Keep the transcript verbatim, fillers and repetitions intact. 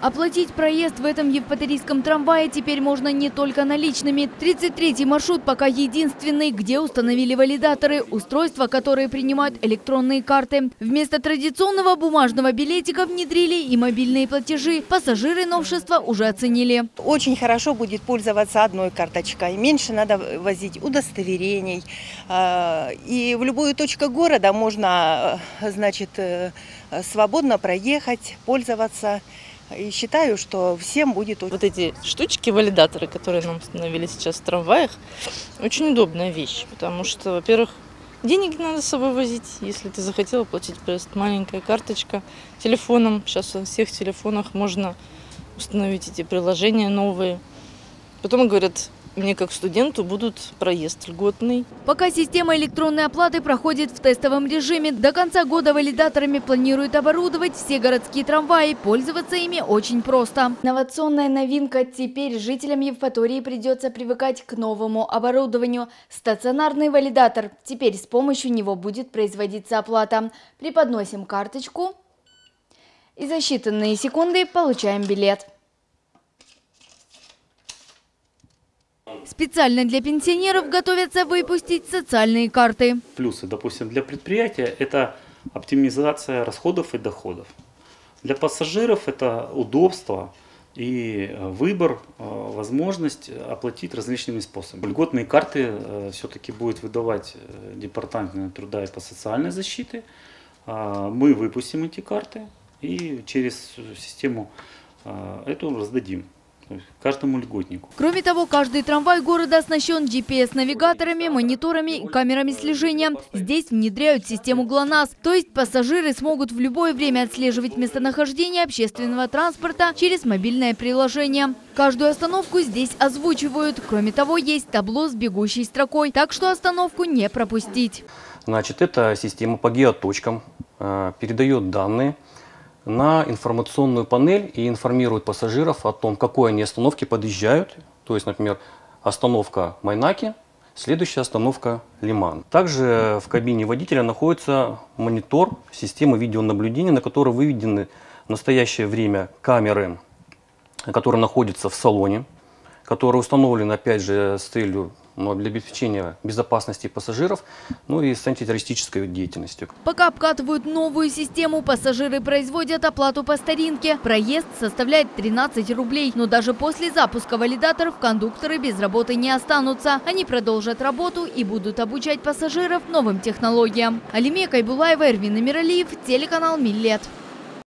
Оплатить проезд в этом евпаторийском трамвае теперь можно не только наличными. тридцать третий маршрут пока единственный, где установили валидаторы, устройства, которые принимают электронные карты. Вместо традиционного бумажного билетика внедрили и мобильные платежи. Пассажиры новшества уже оценили. Очень хорошо будет пользоваться одной карточкой. Меньше надо возить удостоверений. И в любую точку города можно, значит, свободно проехать, пользоваться. И считаю, что всем будет... Вот эти штучки, валидаторы, которые нам установили сейчас в трамваях, очень удобная вещь. Потому что, во-первых, денег не надо с собой возить, если ты захотела платить проезд. Маленькая карточка телефоном. Сейчас на всех телефонах можно установить эти приложения новые. Потом говорят, мне как студенту будут проезд льготный. Пока система электронной оплаты проходит в тестовом режиме, до конца года валидаторами планируют оборудовать все городские трамваи. Пользоваться ими очень просто. Инновационная новинка. Теперь жителям Евпатории придется привыкать к новому оборудованию. Стационарный валидатор. Теперь с помощью него будет производиться оплата. Преподносим карточку и за считанные секунды получаем билет. Специально для пенсионеров готовятся выпустить социальные карты. Плюсы, допустим, для предприятия – это оптимизация расходов и доходов. Для пассажиров это удобство и выбор, возможность оплатить различными способами. Льготные карты все-таки будет выдавать Департамент труда и социальной защиты. Мы выпустим эти карты и через систему эту раздадим каждому льготнику. Кроме того, каждый трамвай города оснащен джи пи эс-навигаторами, мониторами и камерами слежения. Здесь внедряют систему ГЛОНАСС, то есть пассажиры смогут в любое время отслеживать местонахождение общественного транспорта через мобильное приложение. Каждую остановку здесь озвучивают. Кроме того, есть табло с бегущей строкой, так что остановку не пропустить. Значит, эта система по геоточкам э, передает данные на информационную панель и информирует пассажиров о том, к какой они остановке подъезжают. То есть, например, остановка Майнаки, следующая остановка Лиман. Также в кабине водителя находится монитор системы видеонаблюдения, на которой выведены в настоящее время камеры, которые находятся в салоне, которые установлены, опять же, с целью но для обеспечения безопасности пассажиров, ну и с антитеррористической деятельностью. Пока обкатывают новую систему, пассажиры производят оплату по старинке. Проезд составляет тринадцать рублей. Но даже после запуска валидаторов кондукторы без работы не останутся. Они продолжат работу и будут обучать пассажиров новым технологиям. Алимия Кайбулаева, Эрвин Амиралиев, телеканал Миллет.